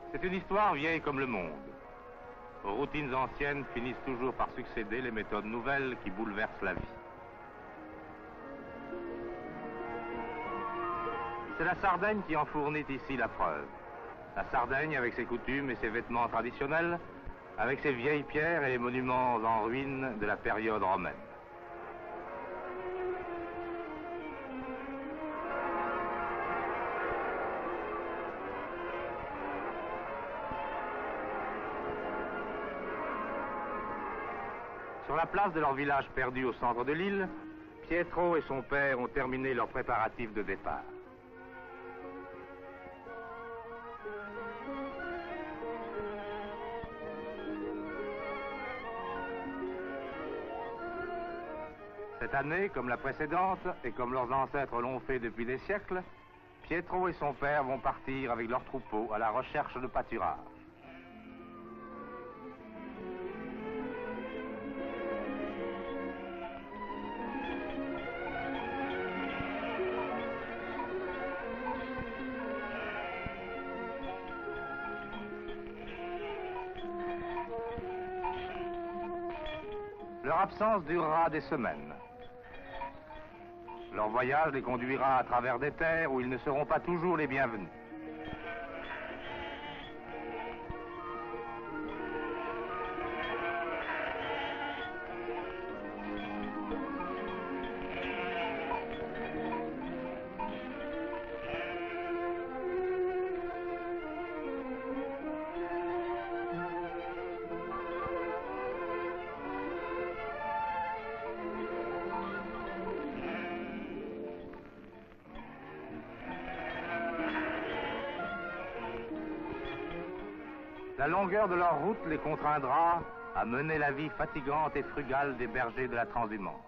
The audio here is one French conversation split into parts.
C'est une histoire vieille comme le monde. Aux routines anciennes finissent toujours par succéder les méthodes nouvelles qui bouleversent la vie. C'est la Sardaigne qui en fournit ici la preuve. La Sardaigne avec ses coutumes et ses vêtements traditionnels, avec ses vieilles pierres et les monuments en ruine de la période romaine. Sur la place de leur village perdu au centre de l'île, Pietro et son père ont terminé leurs préparatifs de départ. Cette année, comme la précédente, et comme leurs ancêtres l'ont fait depuis des siècles, Pietro et son père vont partir avec leurs troupeaux à la recherche de pâturage. Leur absence durera des semaines. Leur voyage les conduira à travers des terres où ils ne seront pas toujours les bienvenus. La longueur de leur route les contraindra à mener la vie fatigante et frugale des bergers de la transhumance.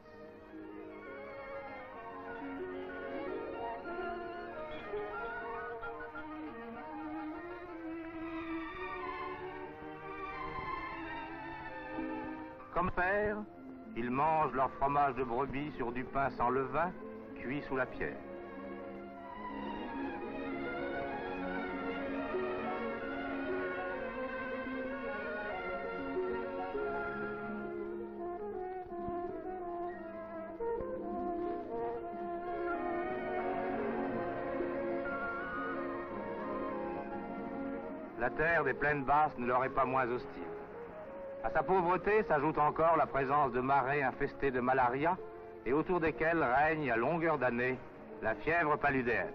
Comme père, ils mangent leur fromage de brebis sur du pain sans levain, cuit sous la pierre. La terre des plaines basses ne leur est pas moins hostile. À sa pauvreté s'ajoute encore la présence de marais infestés de malaria et autour desquels règne à longueur d'année la fièvre paludéenne.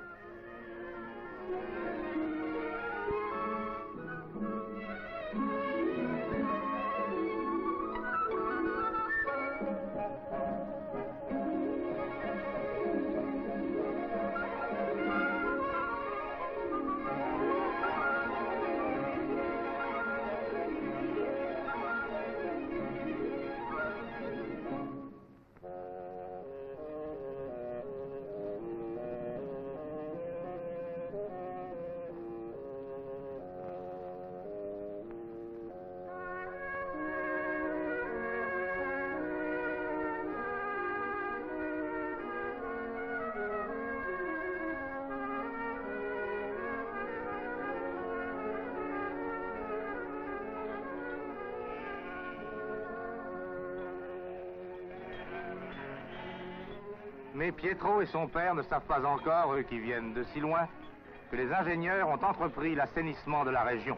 Mais Pietro et son père ne savent pas encore, eux qui viennent de si loin, que les ingénieurs ont entrepris l'assainissement de la région.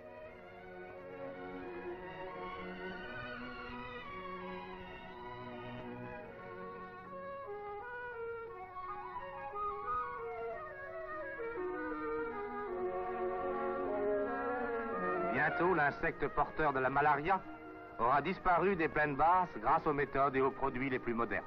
Bientôt, l'insecte porteur de la malaria aura disparu des plaines basses grâce aux méthodes et aux produits les plus modernes.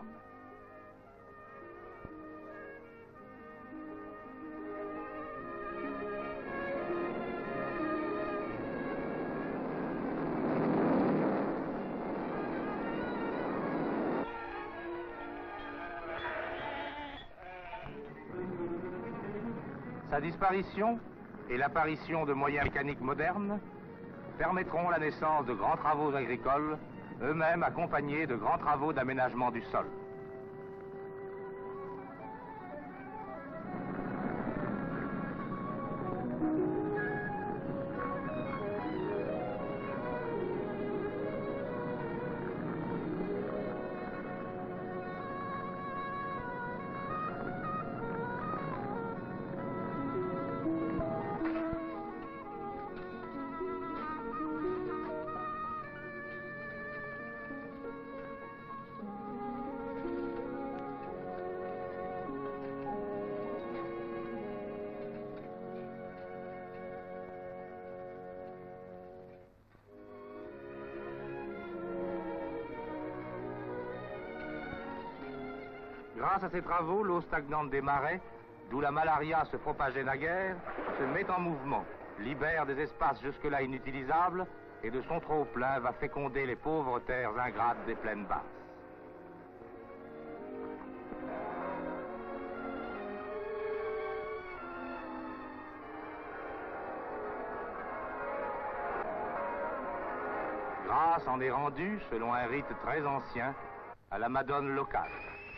Sa disparition et l'apparition de moyens mécaniques modernes permettront la naissance de grands travaux agricoles, eux-mêmes accompagnés de grands travaux d'aménagement du sol. Grâce à ces travaux, l'eau stagnante des marais, d'où la malaria se propageait naguère, se met en mouvement, libère des espaces jusque-là inutilisables et de son trop-plein va féconder les pauvres terres ingrates des plaines basses. Grâce en est rendue, selon un rite très ancien, à la Madone locale.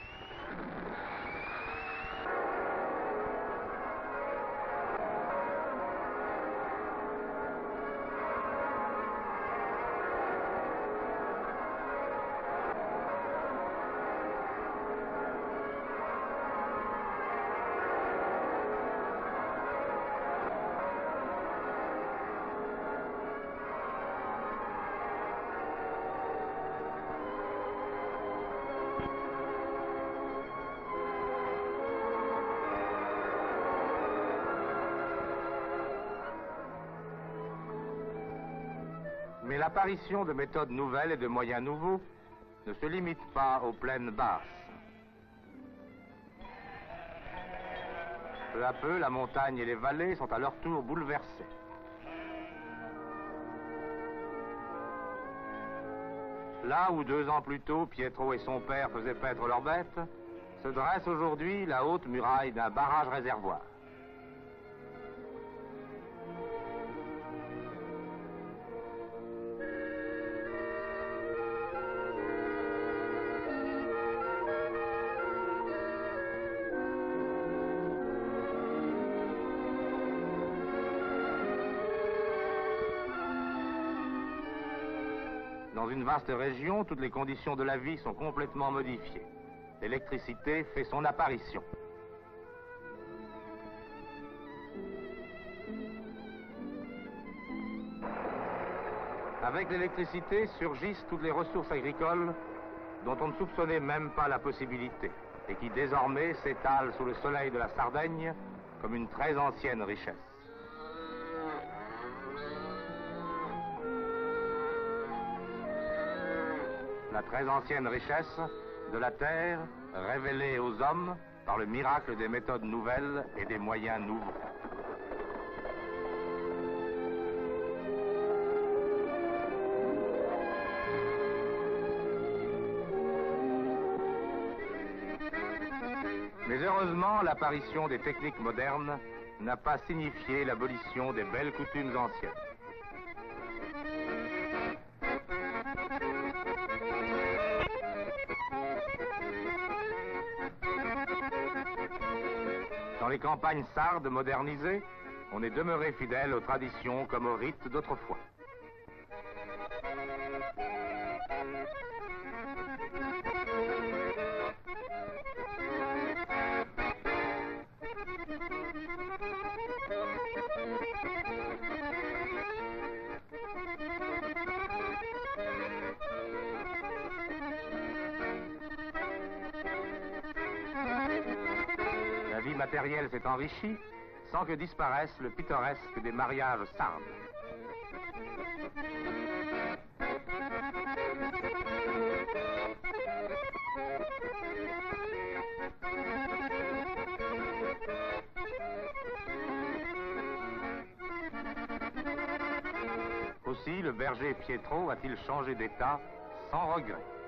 Mais l'apparition de méthodes nouvelles et de moyens nouveaux ne se limite pas aux plaines basses. Peu à peu, la montagne et les vallées sont à leur tour bouleversées. Là où 2 ans plus tôt, Pietro et son père faisaient paître leurs bêtes, se dresse aujourd'hui la haute muraille d'un barrage-réservoir. Dans une vaste région, toutes les conditions de la vie sont complètement modifiées. L'électricité fait son apparition. Avec l'électricité surgissent toutes les ressources agricoles dont on ne soupçonnait même pas la possibilité et qui désormais s'étalent sous le soleil de la Sardaigne comme une très ancienne richesse. La très ancienne richesse de la terre révélée aux hommes par le miracle des méthodes nouvelles et des moyens nouveaux. Mais heureusement, l'apparition des techniques modernes n'a pas signifié l'abolition des belles coutumes anciennes. Dans les campagnes sardes modernisées, on est demeuré fidèle aux traditions comme aux rites d'autrefois. La vie matérielle s'est enrichie sans que disparaisse le pittoresque des mariages sardes. Aussi, le berger Pietro a-t-il changé d'état sans regret.